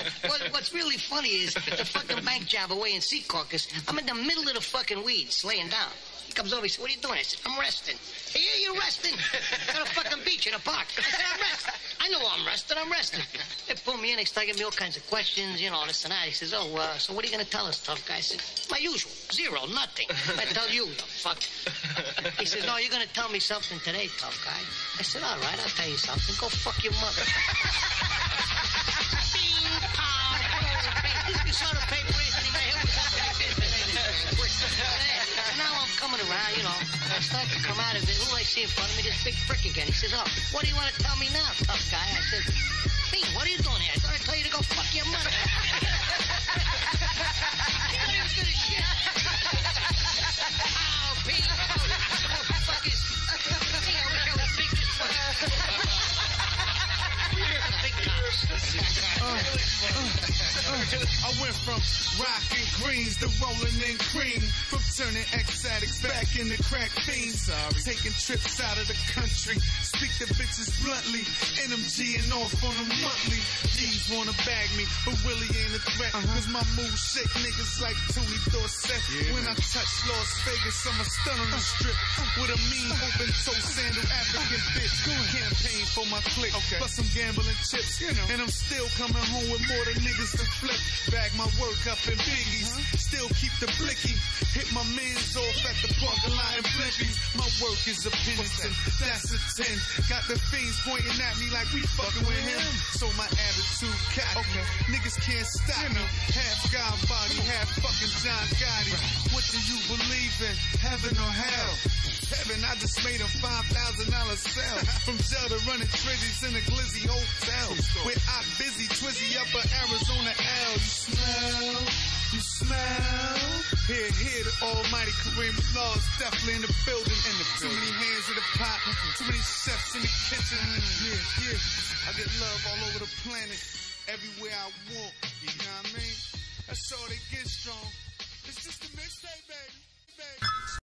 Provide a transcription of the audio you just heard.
What's really funny is the fucking bank job away in Secaucus. I'm in the middle of the fucking weeds, laying down. He comes over, he said, "What are you doing?" I said, "I'm resting." "Hey, you're resting?" "Got a fucking beach in a park." I said, "I'm resting." "I know I'm resting. They pull me in, they start giving me all kinds of questions, you know, this and that. He says, "Oh, so what are you going to tell us, tough guy?" I said, "My usual, zero, nothing." "I tell you, the fuck." He says, "No, you're going to tell me something today, tough guy." I said, "All right, I'll tell you something. Go fuck your mother." Bing, pow, bing. You saw the paper, Anthony, my head was up like this. And now I'm coming around, you know. I start to come out of it. Who I see in front of me? This big prick again. He says, "Oh, what do you want to tell me now, tough guy?" I said, "Bing, what are you doing here? I thought I'd tell you to go fuck your mother." He was gonna shit. Oh, Bing, fuck it. Bing, I wish I was big this way. Big cops. I went from rockin' greens to rolling in cream, from turning ex-addicts back into crack fiends. Taking trips out of the country, speak to bitches bluntly, NMG and off on a monthly. G's wanna bag me, but really ain't a threat, cause my moves shake niggas like Tony Dorsett. When I touch Las Vegas, I'm a stun on the strip, with a mean open toe sandal African bitch. Campaign for my clique, plus some gambling chips, and I'm still coming home with more than niggas to flip. Bag my work up in biggies, still keep the blicky. Hit my mans off at the parking lot in Blimpies. My work is a Pennington, that's a 10. Got the fiends pointing at me like we fucking with him. So my attitude cocky, niggas can't stop me. Half God body, half fucking John Gotti. What do you believe in, heaven or hell? Heaven, I just made a $5,000 sale. From jail to running trizzies in a glizzy hotel. Where I busy, twizzy up a Arizona L. You smell? Here, the almighty Kareem Laws definitely in the building. Too many hands in the pot, too many chefs in the kitchen. Yeah. I get love all over the planet, everywhere I walk. You know what I mean? That's all they get strong. It's just a mixtape, baby.